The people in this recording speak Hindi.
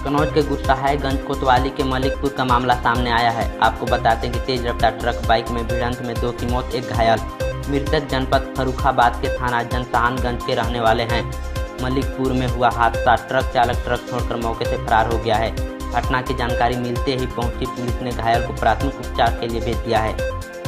कन्नौज के गुस्साहायगंज कोतवाली के मलिकपुर का मामला सामने आया है। आपको बताते हैं कि तेज रफ्तार ट्रक बाइक में भिड़ंत में 2 की मौत, 1 घायल। मृतक जनपद फर्रुखाबाद के थाना जनसाहनगंज के रहने वाले हैं। मलिकपुर में हुआ हादसा, ट्रक चालक ट्रक छोड़कर मौके से फरार हो गया है। घटना की जानकारी मिलते ही पहुंची पुलिस ने घायल को प्राथमिक उपचार के लिए भेज दिया है।